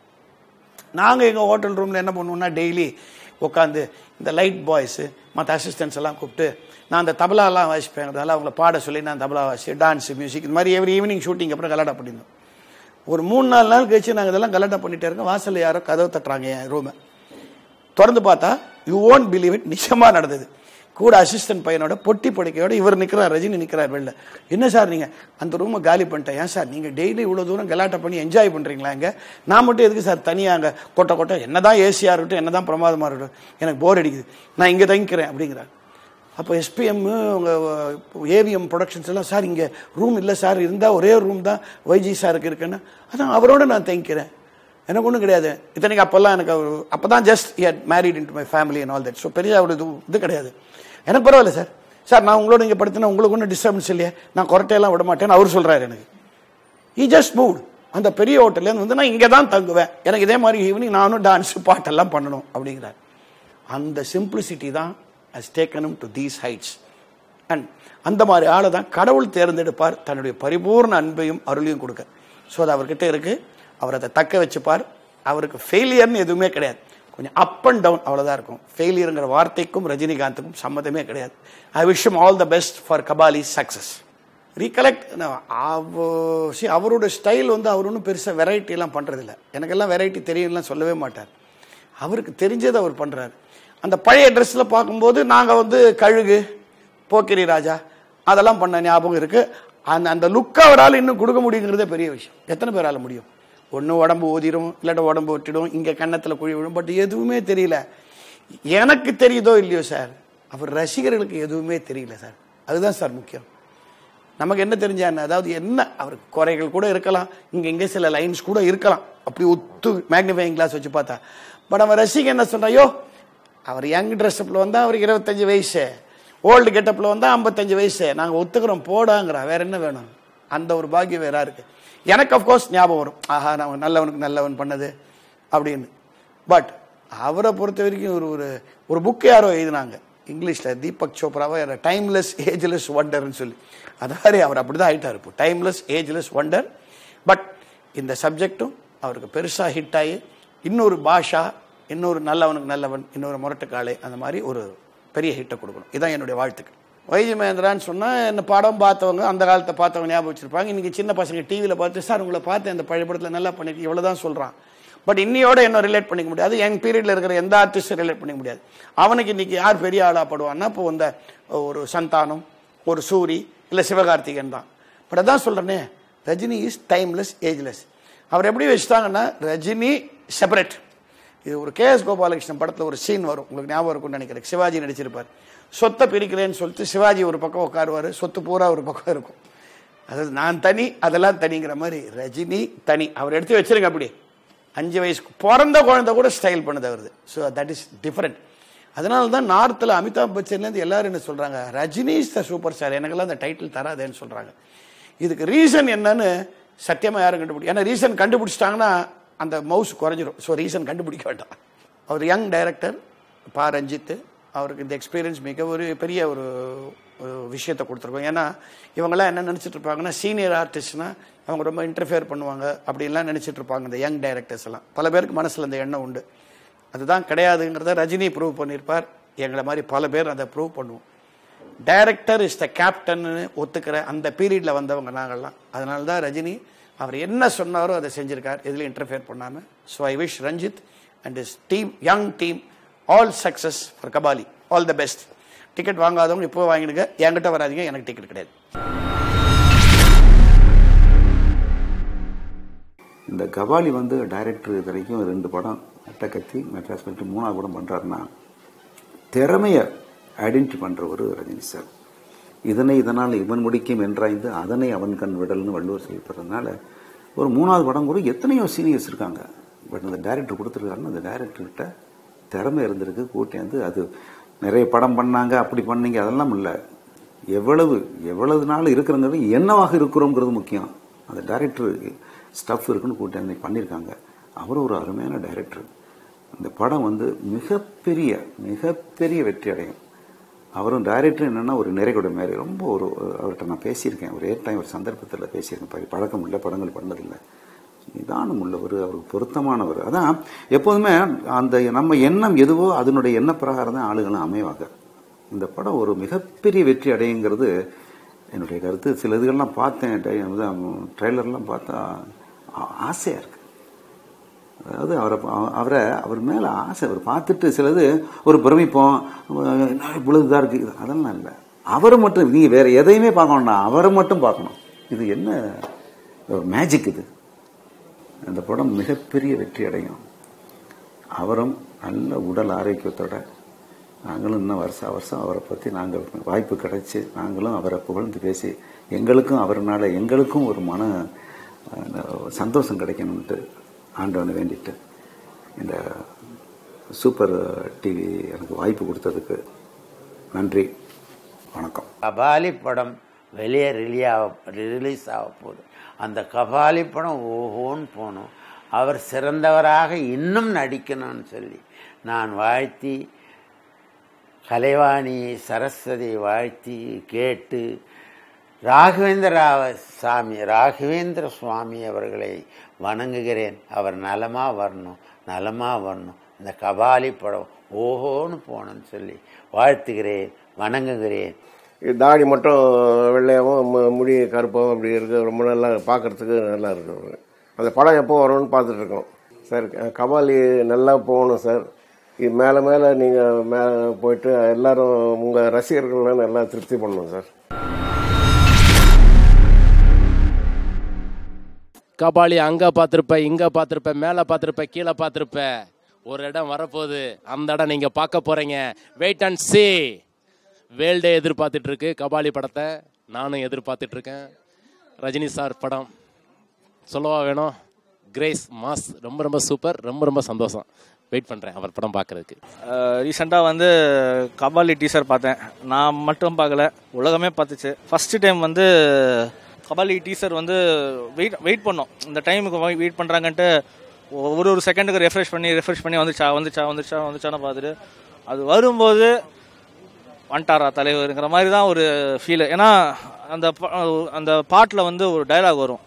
நாங்கள் எங்கள் ஹோட்டல் ரூமில் என்ன பண்ணுவோம்னா, டெய்லி உட்காந்து இந்த லைட் பாய்ஸு மற்ற அசிஸ்டன்ஸ் எல்லாம் கூப்பிட்டு, நான் அந்த தபலாலாம் வாசிப்பேங்கிறதால அவங்கள பாட சொல்லி நான் தபலா வாசி, டான்ஸு, மியூசிக், இந்த மாதிரி எவ்ரி ஈவினிங் ஷூட்டிங் அப்புறம் கலாட்டா பண்ணியிருந்தோம். ஒரு 3-4 நாள் கழிச்சு நாங்கள் இதெல்லாம் கலாட்டா பண்ணிகிட்டே இருக்கோம். வாசலில் யாரோ கதவை தட்டுறாங்க என் ரூமை. திறந்து பார்த்தா யூ ஓன்ட் பிலீவ் இட், நிச்சயமாக நடந்தது. கூட அசிஸ்டன்ட் பையனோட பொட்டி படுக்கையோட இவர் நிற்கிறார், ரஜினி நிற்கிறார் வெளில. என்ன சார் நீங்கள் அந்த ரூமை காலி பண்ணிட்டேன்? ஏன் சார் நீங்கள் டெய்லி இவ்வளோ தூரம் கலாட்டா பண்ணி என்ஜாய் பண்ணுறீங்களா? இங்கே நான் மட்டும் எதுக்கு சார் தனியாக அங்கே கொட்டை என்ன தான் ஏசியாக இருக்கட்டும், என்ன தான் பிரமாதமாக இருக்கட்டும், எனக்கு போர் அடிக்குது, நான் இங்கே தங்கிக்கிறேன் அப்படிங்கிறார். அப்போ எஸ்பிஎம் உங்கள் ஏவிஎம் ப்ரொடக்ஷன்ஸ் எல்லாம், சார் இங்கே ரூம் இல்லை சார், இருந்தால் ஒரே ரூம் தான் ஒய்ஜி சாருக்கு இருக்குன்னா, அதான் அவரோட நான் தங்கிக்கிறேன், எனக்கு ஒன்றும் கிடையாது. இத்தனைக்கு அப்போல்லாம் எனக்கு அப்போ தான் just had married in to my family and all that. So பெரிய ஒரு இது கிடையாது. எனக்கு பரவாயில்ல சார், சார் நான் உங்களோட இங்கே படுத்தினா உங்களுக்கு ஒன்றும் டிஸ்டர்பன்ஸ் இல்லையே, நான் குறைட்டையெல்லாம் விட மாட்டேன்னு அவர் சொல்கிறார். எனக்கு ஈ ஜஸ்ட் மூட் அந்த பெரிய ஹோட்டல்லேருந்து நான் இங்கே தான் தங்குவேன், எனக்கு இதே மாதிரி ஈவினிங் நானும் டான்ஸு பாட்டெல்லாம் பண்ணணும் அப்படிங்கிறார். அந்த சிம்பிளிசிட்டி தான் has taken him to these heights. And அந்த மாதிரி ஆளை தான் கடவுள் தேர்ந்தெடுப்பார், தன்னுடைய பரிபூர்ண அன்பையும் அருளையும் கொடுக்க. ஸோ அது அவர்கிட்ட இருக்கு, அவர் அதை தக்க வச்சுப்பார். அவருக்கு ஃபெயிலியர்னு எதுவுமே கிடையாது, கொஞ்சம் அப் அண்ட் டவுன் அவ்வளோதான் இருக்கும். ஃபெயிலியருங்கிற வார்த்தைக்கும் ரஜினிகாந்துக்கும் சம்மதமே கிடையாது. I wish him all the best for Kabali success. Recollect அவரோட ஸ்டைல் அவர் ஒன்றும் பெருசாக வெரைட்டிலாம் பண்ணுறதில்ல. எனக்கெல்லாம் வெரைட்டி தெரியும்லாம் சொல்லவே மாட்டார். அவருக்கு தெரிஞ்சதை அவர் பண்ணுறாரு. அந்த பழைய ட்ரெஸ்ஸில் பார்க்கும்போது நாங்கள் கழுகு, போக்கிரி ராஜா அதெல்லாம் பண்ண ஞாபகம் இருக்குது. அந்த லுக்கை அவரால் இன்னும் கொடுக்க முடியுங்கிறதே பெரிய விஷயம். எத்தனை பேரால் முடியும்? ஒன்று உடம்பு ஊதிடும், இல்லாட்ட உடம்பு ஒட்டிடும், இங்கே கன்னத்தில் குழி விடும், பட் எதுவுமே தெரியல. எனக்கு தெரியுதோ இல்லையோ சார், அவர் ரசிகர்களுக்கு எதுவுமே தெரியல சார். அதுதான் சார் முக்கியம். நமக்கு என்ன தெரிஞ்சான்னு, அதாவது என்ன அவருக்கு குறைகள் கூட இருக்கலாம், இங்கே சில லைன்ஸ் கூட இருக்கலாம், அப்படி ஒத்து மேக்னிஃபைங் கிளாஸ் வச்சு பார்த்தா. பட் அவன் ரசிக என்ன சொல்கிறான், அவர் யங் ட்ரெஸ்அப்பில் வந்தால் அவருக்கு 25 வயசு, ஓல்டு கெட்டப்பில் வந்தால் 55 வயசு, நாங்கள் ஒத்துக்கிறோம் போடாங்கிறான், வேற என்ன வேணும்? அந்த ஒரு பாக்கியம் வேற இருக்கு. எனக்கு அஃப்கோர்ஸ் ஞாபகம் வரும், ஆஹா நான் நல்லவனுக்கு நல்லவன் பண்ணது அப்படின்னு. பட் அவரை பொறுத்த வரைக்கும் ஒரு புக் யாரோ எழுதினாங்க இங்கிலீஷில், தீபக் சோப்ராவை, டைம்லெஸ் ஏஜ்லெஸ் ஒண்டர்னு சொல்லி. அதாவது அவர் அப்படிதான் ஆயிட்டார் இப்போ, டைம்லெஸ் ஏஜ்லெஸ் ஒண்டர். பட் இந்த சப்ஜெக்டும் அவருக்கு பெருசாக ஹிட் ஆகி இன்னொரு பாஷா, இன்னொரு நல்லவனுக்கு நல்லவன், இன்னொரு முரட்டுக்காளை, அந்த மாதிரி ஒரு பெரிய ஹிட்டை கொடுக்கணும். இதுதான் என்னுடைய வாழ்த்துக்கள். வைஜி மகேந்திரான்னு சொன்னால் என்ன படம் பார்த்தவங்க, அந்த காலத்தை பார்த்தவங்க ஞாபகம் வச்சிருப்பாங்க. இன்றைக்கி சின்ன பசங்க டிவியில் பார்த்து, சார் உங்களை பார்த்து அந்த பழைய படத்தில் நல்லா பண்ணிட்டு இவ்வளோதான் சொல்கிறான். பட் இன்னையோட என்ன ரிலேட் பண்ணிக்க முடியாது, யங் பீரியடில் இருக்கிற எந்த ஆர்டிஸ்டும் ரிலேட் பண்ணிக்க முடியாது. அவனுக்கு இன்னைக்கு யார் பெரிய ஆளாக படுவான்னா, இப்போ இந்த ஒரு சந்தானம், ஒரு சூரி, இல்லை சிவகார்த்திகேயன் தான். பட் அதான் சொல்கிறேனே, ரஜினி இஸ் டைம்லெஸ் ஏஜ்லெஸ். அவர் எப்படி வச்சுட்டாங்கன்னா, ரஜினி செப்பரேட். இது ஒரு KS கோபாலகிருஷ்ணன் படத்தில் ஒரு சீன் வரும், உங்களுக்கு ஞாபகம் இருக்கும்னு நினைக்கிறேன். சிவாஜி நடிச்சிருப்பார். சொத்தை பிரிக்கிறேன்னு சொல்லிட்டு சிவாஜி ஒரு பக்கம் உட்காருவார், சொத்து பூரா ஒரு பக்கம் இருக்கும். அதாவது நான் தனி அதெல்லாம் தனிங்கிற மாதிரி ரஜினி தனி. அவர் எடுத்து வச்சிருங்க அப்படி. 5 வயசுக்கு பிறந்த குழந்தை கூட ஸ்டைல் பண்ணுது அவருது. So that is different. அதனால தான் நார்த்தில் அமிதாப் பச்சன்லேருந்து எல்லாரும் என்ன சொல்கிறாங்க, Rajini is the super star, எனக்கெல்லாம் அந்த டைட்டில் தராதேன்னு சொல்கிறாங்க. இதுக்கு ரீசன் என்னன்னு சத்தியமாக யாரும் கண்டுபிடிக்கும். ஏன்னா ரீசன் கண்டுபிடிச்சிட்டாங்கன்னா அந்த மவுஸ் குறைஞ்சிரும். ஸோ ரீசன் கண்டுபிடிக்க வேண்டாம். அவர் யங் டைரக்டர் பா ரஞ்சித், அவருக்கு இந்த எக்ஸ்பீரியன்ஸ் மிக ஒரு பெரிய ஒரு விஷயத்தை கொடுத்துருக்கோம். ஏன்னா இவங்கெல்லாம் என்ன நினச்சிட்டு இருப்பாங்கன்னா, சீனியர் ஆர்டிஸ்ட்னா அவங்க ரொம்ப இன்டர்ஃபியர் பண்ணுவாங்க அப்படின்லாம் நினச்சிட்டு இருப்பாங்க இந்த யங் டைரக்டர்ஸ் எல்லாம். பல பேருக்கு மனசில் அந்த எண்ணம் உண்டு. அதுதான் கிடையாதுங்கிறத ரஜினி ப்ரூவ் பண்ணியிருப்பார். எங்களை மாதிரி பல பேர் அதை ப்ரூவ் பண்ணுவோம். டைரக்டர் இஸ் த கேப்டன்னு ஒத்துக்கிற அந்த பீரியடில் வந்தவங்க நாங்கள்லாம். அதனால தான் ரஜினி அவர் என்ன சொன்னாரோ அதை செஞ்சிருக்கார், எதுலையும் இன்டர்ஃபியர் பண்ணாமல். So I wish Ranjith and his team, young team, all success for Kabali. All the best. Ticket வாங்காதவங்க இப்போ வாங்கிடுங்க, என்கிட்ட வராதிங்க, எனக்கு டிக்கெட் கிடையாது. இந்த கபாலி டைரக்டர் இது வரைக்கும் 2 படம், அட்டகத்தி, மெட்ராஸ் பண்ணிட்டு 3ஆவது படம் பண்ணுறாருன்னா, திறமையை ஐடென்டிஃபை பண்ணுற ஒரு ரஜினி சார். இதனால் இவன் முடிக்கும் என்றாய்ந்து அதனை அவன் கண் விடல்னு வள்ளுவர் செய்யப்படுறதுனால ஒரு 3ஆவது படம் கூட எத்தனையோ சீனியர்ஸ் இருக்காங்க. பட் அந்த டைரக்டர் கொடுத்துருக்காருன்னு அந்த டைரக்டர்கிட்ட திறமை இருந்திருக்கு. கூட்டியாந்து அது நிறைய படம் பண்ணாங்க, அப்படி பண்ணீங்க, அதெல்லாம் இல்லை. எவ்வளவு நாள் இருக்கிறங்கிறது என்னவாக இருக்கிறோங்கிறது முக்கியம். அந்த டைரக்டர் ஸ்டஃப் இருக்குன்னு கூட்டி பண்ணியிருக்காங்க. அவர் ஒரு அருமையான டைரக்டர். அந்த படம் மிகப்பெரிய வெற்றி அடையும். அவரும் டைரக்டர் என்னன்னா ஒரு நிறைகுட மாரி ரொம்ப அவர்கிட்ட நான் பேசியிருக்கேன். ஒரே டைம் ஒரு சந்தர்ப்பத்தில் பேசியிருக்கேன். பழக்கம் இல்லை, படங்கள் பண்ணதில்லை, நிதானம் உள்ளவர், அவருக்கு பொருத்தமானவர். அதான் எப்போதுமே அந்த நம்ம எண்ணம் எதுவோ அதனுடைய எண்ண பிரகாரம் தான் ஆளுகளும் அமைவாங்க. இந்த படம் ஒரு மிகப்பெரிய வெற்றி அடையுங்கிறது என்னுடைய கருத்து. சில இதுகள்லாம் பார்த்தேன், ட்ரெய்லர்லாம் பார்த்தா ஆசையாக இருக்கு. அதாவது அவர் மேலே ஆசை. அவர் பார்த்துட்டு சிலது ஒரு பிரமிப்போம், இவ்வளவுதான் இருக்கு, அதெல்லாம் இல்லை. அவரை மட்டும் நீங்கள் வேற எதையுமே பார்க்கணும்னா அவரை மட்டும் பார்க்கணும். இது என்ன மேஜிக் இது. அந்த படம் மிகப்பெரிய வெற்றி அடையும். அவரும் நல்ல உடல் ஆரோக்கியத்தோட, நாங்களும் இன்னும் வருஷம் அவரை பற்றி நாங்கள் வாய்ப்பு கிடைச்சி நாங்களும் அவரை புகழ்ந்து பேசி எங்களுக்கும் அவர்னால எங்களுக்கும் ஒரு மன சந்தோஷம் கிடைக்கணும்ட்டு ஆண்டவனை வேண்டிட்டு இந்த சூப்பர் டிவி எனக்கு வாய்ப்பு கொடுத்ததுக்கு நன்றி, வணக்கம். கபாலி படம் வெளியே ரிலீஸ் ஆக போகுது. அந்த கபாலி படம் ஓஹோன்னு போகணும், அவர் சிறந்தவராக இன்னும் நடிக்கணும்னு சொல்லி நான் வாழ்த்தி, கலைவாணி சரஸ்வதி வாழ்த்தி கேட்டு, ராகவேந்திர சுவாமி அவர்களை வணங்குகிறேன். அவர் நலமாக வரணும். இந்த கபாலி படம் ஓஹோன்னு போகணும்னு சொல்லி வாழ்த்துகிறேன், வணங்குகிறேன். தாடி மட்டும் வெள்ளையாகவும் முடி கருப்பாகவும் அப்படி இருக்குது, ரொம்ப நல்லா பார்க்குறதுக்கு நல்லா இருக்கு. அந்த படம் எப்போ வரும்னு பார்த்துட்டு இருக்கோம் சார். கபாலி நல்லா போகணும் சார். இது மேலே நீங்கள் மேலே போயிட்டு எல்லாரும் உங்கள் ரசிகர்கள்லாம் நல்லா திருப்தி பண்ணணும் சார். கபாலி அங்கே பார்த்துருப்ப, இங்கே பார்த்துருப்ப, மேலே பார்த்துருப்ப, கீழே பார்த்துருப்ப. ஒரு இடம் வரப்போகுது, அந்த இடம் நீங்கள் பார்க்க போகிறீங்க. வெயிட் அண்ட் சீ. வேர்ல்டே எதிர்பார்த்துட்டு இருக்கு கபாலி படத்தை. நானும் எதிர்பார்த்துட்ருக்கேன். ரஜினி சார் படம் சொல்லவா வேணும், கிரேஸ் மாஸ் ரொம்ப ரொம்ப சூப்பர், ரொம்ப ரொம்ப சந்தோஷம். வெயிட் பண்ணுறேன் அவர் படம் பார்க்குறதுக்கு. ரீசெண்டாக வந்து கபாலி டீசர் பார்த்தேன். நான் மட்டும் பார்க்கல, உலகமே பார்த்துச்சு. ஃபஸ்ட்டு டைம் வந்து கபாலி டீசர் வந்து வெயிட் பண்ணோம். இந்த டைமுக்கு வெயிட் பண்ணுறாங்கன்ட்டு ஒரு செகண்டுக்கு ரெஃப்ரெஷ் பண்ணி வந்துச்சான்னு பார்த்துட்டு அது வரும்போது வந்துட்டாரா தலைவருங்கிற மாதிரி தான் ஒரு ஃபீலு. ஏன்னா அந்த பாட்டில் வந்து ஒரு டைலாக் வரும்,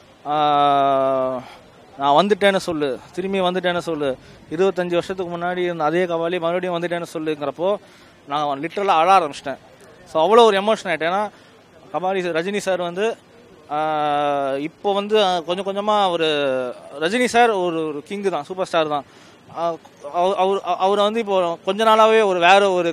நான் வந்துட்டேன்னு சொல்லு, திரும்பி வந்துட்டேன்னு சொல்லு, 25 வருஷத்துக்கு முன்னாடி அதே கபாலி மறுபடியும் வந்துட்டேன்னு சொல்லுங்கிறப்போ நான் லிட்டரலாக அழ ஆரம்பிச்சிட்டேன். ஸோ அவ்வளோ ஒரு எமோஷன் ஆகிட்டேன். ஏன்னா கபாலி ரஜினி சார் வந்து இப்போ வந்து கொஞ்சம் கொஞ்சமாக ஒரு ரஜினி சார் ஒரு கிங்கு தான், சூப்பர் ஸ்டார் தான். அவரை வந்து இப்போ கொஞ்ச நாளாகவே வேற ஒரு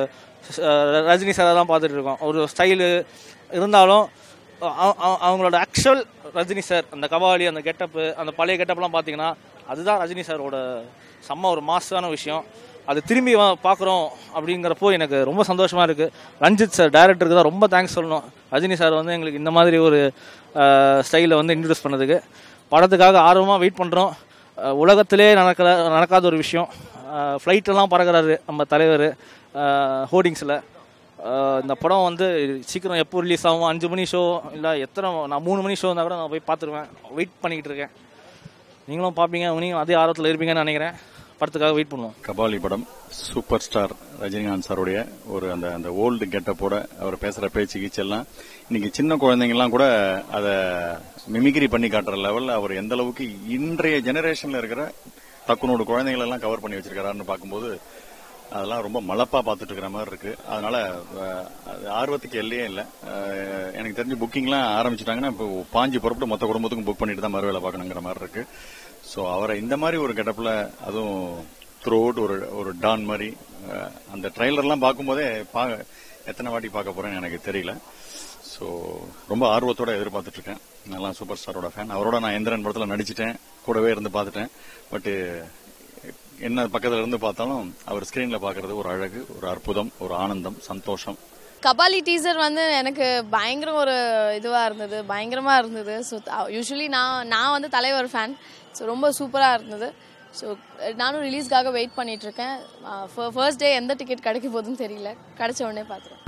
ரஜினி சாரை தான் பார்த்துட்டு இருக்கோம். ஒரு ஸ்டைலு இருந்தாலும் அவங்களோட ஆக்சுவல் ரஜினி சார் அந்த கபாலி அந்த கெட்டப்பு, அந்த பழைய கெட்டப்லாம் பார்த்தீங்கன்னா அதுதான் ரஜினி சாரோட செம்ம ஒரு மாசான விஷயம். அது திரும்பி பார்க்குறோம் அப்படிங்கிறப்போ எனக்கு ரொம்ப சந்தோஷமாக இருக்குது. ரஞ்சித் சார் டைரக்டருக்கு தான் ரொம்ப தேங்க்ஸ் சொல்லணும். ரஜினி சார் வந்து எங்களுக்கு இந்த மாதிரி ஒரு ஸ்டைலில் வந்து இன்ட்ரடியூஸ் பண்ணதுக்கு. படத்துக்காக ஆர்வமாக வெயிட் பண்ணுறோம். உலகத்திலே நடக்காத ஒரு விஷயம், ஃப்ளைட்டெல்லாம் பறக்கிறாரு நம்ம தலைவர் ஹோர்டிங்ஸில். இந்த படம் வந்து சீக்கிரம் எப்போ ரிலீஸ் ஆகும், 5 மணி ஷோ இல்லை நான் 3 மணி ஷோ இருந்தால் கூட நான் போய் பார்த்துருவேன். வெயிட் பண்ணிக்கிட்டு இருக்கேன். நீங்களும் பார்ப்பீங்க, நீங்களும் அதே ஆர்வத்தில் இருப்பீங்கன்னு நினைக்கிறேன். படத்துக்காக வெயிட் பண்ணுவோம். கபாலி படம் சூப்பர் ஸ்டார் ரஜினிகாந்த் சாருடைய ஒரு அந்த ஓல்டு கெட்டப்போட அவர் பேசுற பேச்சு கீச்செல்லாம் இன்னைக்கு சின்ன குழந்தைங்கலாம் கூட அதை மிமிக்ரி பண்ணி காட்டுற லெவலில் அவர் எந்த அளவுக்கு இன்றைய ஜெனரேஷன்ல இருக்கிற தக்குனோட குழந்தைகள் எல்லாம் கவர் பண்ணி வச்சிருக்காருன்னு பார்க்கும்போது அதெல்லாம் ரொம்ப மலப்பா பார்த்துட்டு இருக்கிற மாதிரி இருக்கு. அதனால ஆர்வத்துக்கு எல்லையே இல்லை. எனக்கு தெரிஞ்சு புக்கிங்லாம் ஆரம்பிச்சுட்டாங்கன்னா இப்போ பாஞ்சு புறப்பட்டு மொத்த குடும்பத்துக்கும் புக் பண்ணிட்டு தான் மறு வேலை பார்க்கணுங்கிற மாதிரி இருக்கு. ஸோ அவரை இந்த மாதிரி ஒரு கெட்டப்ல அதுவும் த்ரூ அவுட் ஒரு டான் மாதிரி அந்த ட்ரெய்லர்லாம் பார்க்கும்போதே எத்தனை வாட்டி பார்க்க போறேன்னு எனக்கு தெரியல. ஸோ ரொம்ப ஆர்வத்தோட எதிர்பார்த்துட்டு இருக்கேன். நல்லா சூப்பர் ஸ்டாரோட ஃபேன். அவரோட நான் எந்திரன் படத்தில் நடிச்சிட்டேன், கூடவே இருந்து பார்த்துட்டேன். பட் என்ன பக்கத்துல இருந்து பார்த்தாலும் அவர் ஸ்கிரீன்ல பாக்குறது ஒரு அழகு, ஒரு அற்புதம், ஒரு ஆனந்தம், சந்தோஷம். கபாலி டீசர் வந்து எனக்கு பயங்கர ஒரு இதுவாக இருந்தது, பயங்கரமாக இருந்தது. ஸோ யூஸ்வலி நான் வந்து தலைவர் ஃபேன். ஸோ ரொம்ப சூப்பராக இருந்தது. ஸோ நானும் ரிலீஸ்க்காக வெயிட் பண்ணிகிட்ருக்கேன். ஃபர்ஸ்ட் டே எந்த டிக்கெட் கிடைக்க போகுதுன்னு தெரியல, கிடைச்ச உடனே பார்த்துருவேன்.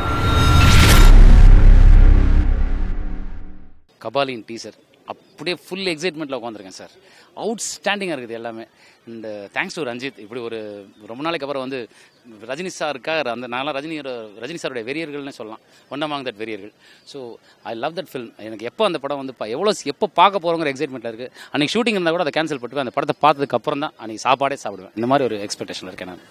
கபாலின் டீசர் அப்படியே ஃபுல் எக்ஸைட்மெண்ட்டில் உட்காந்துருக்கேன் சார். அவுட்ஸ்டாண்டிங்காக இருக்குது எல்லாமே. இந்த தேங்க்ஸ் டு ரஞ்சித். இப்படி ஒரு ரொம்ப நாளைக்கு அப்புறம் வந்து ரஜினி சாருக்காக அந்த நாளாக ரஜினி சாருடைய வெறியர்கள்னு சொல்லலாம், ஒன் அமாங் தட் வெறியர்கள். So I love that film. எனக்கு எப்போ அந்த படம் வந்து எப்போ பார்க்க போகிறோங்கிற எக்ஸைட்மெண்ட்டில் இருக்குது. அன்றைக்கி ஷூட்டிங் இருந்தால் கூட அதை கேன்சல் பண்ணிட்டு அந்த படத்தை பார்த்ததுக்கு அப்புறம் தான் அன்றைக்கி சாப்பாடே சாப்பிடுவேன். இந்த மாதிரி ஒரு எக்ஸ்பெக்டேஷனில் இருக்கேன் நான்.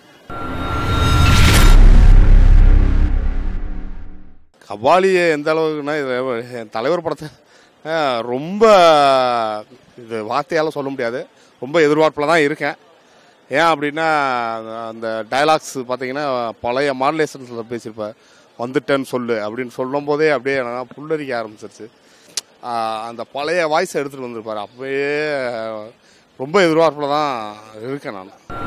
கபாலியை எந்த அளவுக்குன்னா என் தலைவர் படத்தை ரொம்ப இது வார்த்தையால் சொல்ல முடியாது, ரொம்ப எதிர்பார்ப்பில் தான் இருக்கேன். ஏன் அப்படின்னா அந்த டைலாக்ஸ் பார்த்தீங்கன்னா பழைய மாடுலேஷன்ஸில் பேசியிருப்பார். வந்துட்டேன்னு சொல்லு அப்படின்னு சொல்லும் போதே அப்படியே நான் புல்லரிக்க ஆரம்பிச்சிருச்சு. அந்த பழைய வாய்ஸை எடுத்துகிட்டு வந்திருப்பார். அப்பவே ரொம்ப எதிர்பார்ப்பில் தான் இருக்கேன் நான்.